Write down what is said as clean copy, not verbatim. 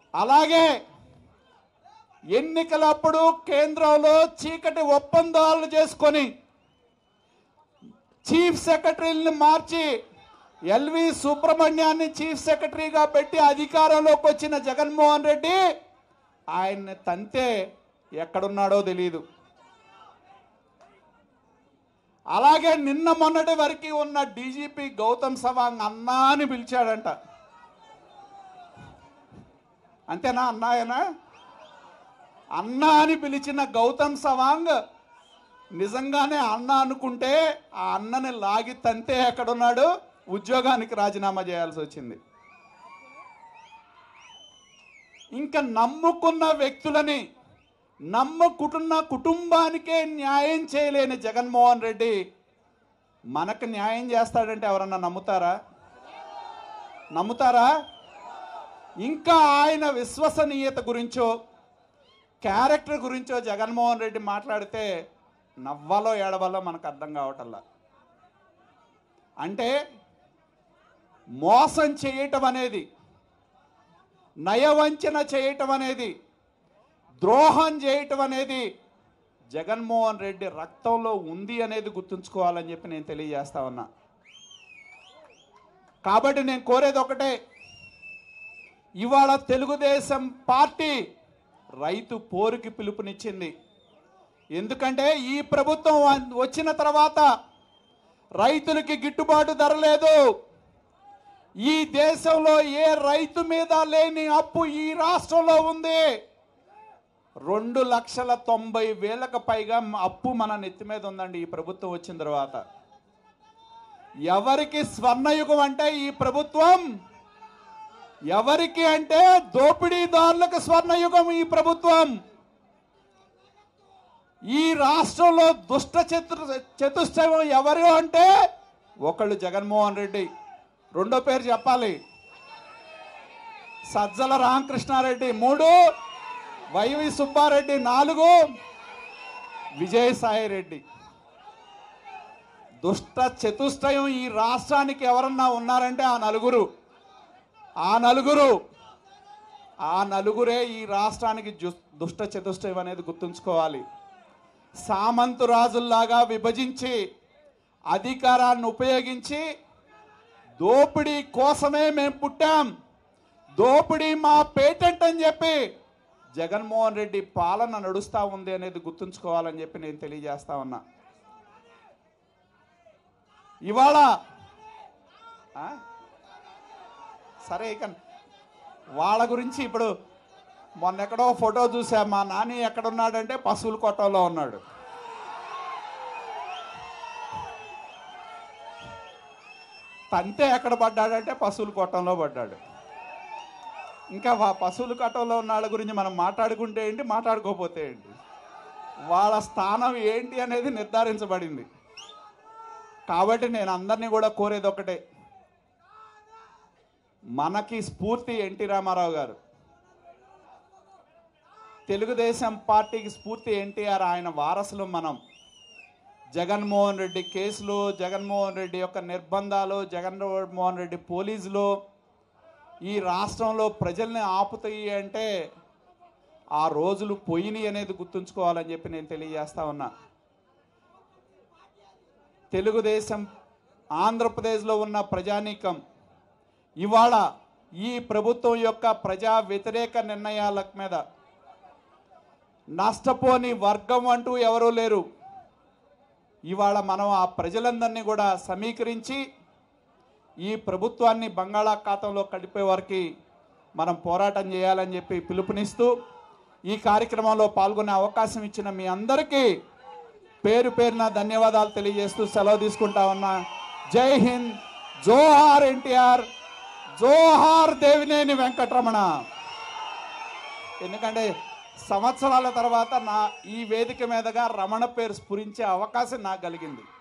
అలాగే ఎన్నికలప్పుడు కేంద్రంలో చీకటి ఒప్పందాలు చేసుకొని చీఫ్ సెక్రటరీని మార్చి ఎల్వి సుబ్రహ్మణ్యాన్ని చీఫ్ సెక్రటరీగా పెట్టి అధికారంలోకి వచ్చిన జగన్మోహన్ రెడ్డి ఆయన్ని తంతే ఎక్కడున్నాడో తెలియదు. అలాగే నిన్న మొన్నటి వరకు ఉన్న డీజీపీ గౌతమ్ సవాంగ్ అన్నా అని పిలిచాడంట. అంతేనా? అన్నాయనా? అన్నా అని పిలిచిన గౌతమ్ సవాంగ్ నిజంగానే అన్న అనుకుంటే ఆ అన్నని లాగి తంతే ఎక్కడున్నాడు? ఉద్యోగానికి రాజీనామా చేయాల్సి వచ్చింది. ఇంకా నమ్ముకున్న వ్యక్తులని నమ్ముకుంటున్న కుటుంబానికే న్యాయం చేయలేని జగన్మోహన్ రెడ్డి మనకు న్యాయం చేస్తాడంటే ఎవరన్నా నమ్ముతారా? నమ్ముతారా? ఇంకా ఆయన విశ్వసనీయత గురించో క్యారెక్టర్ గురించో జగన్మోహన్ రెడ్డి మాట్లాడితే నవ్వాలో ఏడవాలో మనకు అర్థం కావటల్లా. అంటే మోసం చేయటం అనేది, నయవంచన చేయటం అనేది, ద్రోహం చేయటం అనేది జగన్మోహన్ రెడ్డి రక్తంలో ఉంది అనేది గుర్తుంచుకోవాలని చెప్పి నేను తెలియజేస్తా ఉన్నా. కాబట్టి నేను కోరేది ఒకటే, ఇవాళ తెలుగుదేశం పార్టీ రైతు పోరుకి పిలుపునిచ్చింది. ఎందుకంటే ఈ ప్రభుత్వం వచ్చిన తర్వాత రైతులకి గిట్టుబాటు ధర లేదు. ఈ దేశంలో ఏ రైతు మీద లేని అప్పు ఈ రాష్ట్రంలో ఉంది. 2,90,000కు పైగా అప్పు మన నెత్తి మీద ఉందండి ఈ ప్రభుత్వం వచ్చిన తర్వాత. ఎవరికి స్వర్ణయుగం అంటే ఈ ప్రభుత్వం, ఎవరికి అంటే దోపిడీదారులకు స్వర్ణయుగం ఈ ప్రభుత్వం. ఈ రాష్ట్రంలో దుష్ట చతుష్టయం ఎవరు అంటే ఒకళ్ళు జగన్మోహన్ రెడ్డి, రెండో పేరు చెప్పాలి సజ్జల రామకృష్ణారెడ్డి, 3 వైవి సుబ్బారెడ్డి, 4 విజయసాయి రెడ్డి. దుష్ట చతుష్టయం ఈ రాష్ట్రానికి ఎవరన్నా ఉన్నారంటే ఆ నలుగురే ఈ రాష్ట్రానికి దుష్ట చతుష్టయం అనేది గుర్తుంచుకోవాలి. సామంతు రాజుల్లాగా విభజించి అధికారాన్ని ఉపయోగించి దోపిడీ కోసమే మేము పుట్టాం, దోపిడీ మా పేటెంట్ అని చెప్పి జగన్మోహన్ రెడ్డి పాలన నడుస్తూ ఉంది అనేది గుర్తుంచుకోవాలని చెప్పి నేను తెలియజేస్తా ఉన్నా. ఇవాళ సరే ఇక వాళ్ళ గురించి ఇప్పుడు మొన్నెక్కడో ఫోటో చూసా, మా నాని ఎక్కడున్నాడంటే పశువుల కొట్టంలో ఉన్నాడు. తంతే ఎక్కడ పడ్డాడంటే పశువుల కొట్టంలో పడ్డాడు. ఇంకా పశువుల కొట్టంలో ఉన్న వాళ్ళ గురించి మనం మాట్లాడుకుంటే ఏంటి, మాట్లాడుకోకపోతే ఏంటి, వాళ్ళ స్థానం ఏంటి అనేది నిర్ధారించబడింది. కాబట్టి నేను అందరినీ కూడా కోరేది ఒకటే, మనకి స్ఫూర్తి ఎన్టీ రామారావు గారు, తెలుగుదేశం పార్టీకి స్ఫూర్తి ఎన్టీఆర్, ఆయన వారసులు మనం. జగన్మోహన్ రెడ్డి కేసులు, జగన్మోహన్ రెడ్డి యొక్క నిర్బంధాలు, జగన్మోహన్ రెడ్డి పోలీసులు ఈ రాష్ట్రంలో ప్రజల్ని ఆపుతాయి అంటే ఆ రోజులు పోయినాయి అనేది గుర్తుంచుకోవాలని చెప్పి నేను తెలియజేస్తా ఉన్నా. తెలుగుదేశం ఆంధ్రప్రదేశ్లో ఉన్న ప్రజానీకం ఇవాళ ఈ ప్రభుత్వం యొక్క ప్రజా వ్యతిరేక నిర్ణయాల మీద నష్టపోని వర్గం అంటూ ఎవరూ లేరు. ఇవాళ మనం ఆ ప్రజలందరినీ కూడా సమీకరించి ఈ ప్రభుత్వాన్ని బంగాళాఖాతంలో కలిపే వరకు మనం పోరాటం చేయాలని చెప్పి పిలుపునిస్తూ ఈ కార్యక్రమంలో పాల్గొనే అవకాశం ఇచ్చిన మీ అందరికీ పేరు పేరున ధన్యవాదాలు తెలియజేస్తూ సెలవు తీసుకుంటా ఉన్నా. జై హింద్, జోహార్ ఎన్టీఆర్, జోహార్ దేవినేని వెంకటరమణ. ఎందుకంటే సంవత్సరాల తర్వాత ఈ వేదిక మీదుగా రమణ పేరు స్ఫురించే అవకాశం నాకు కలిగింది.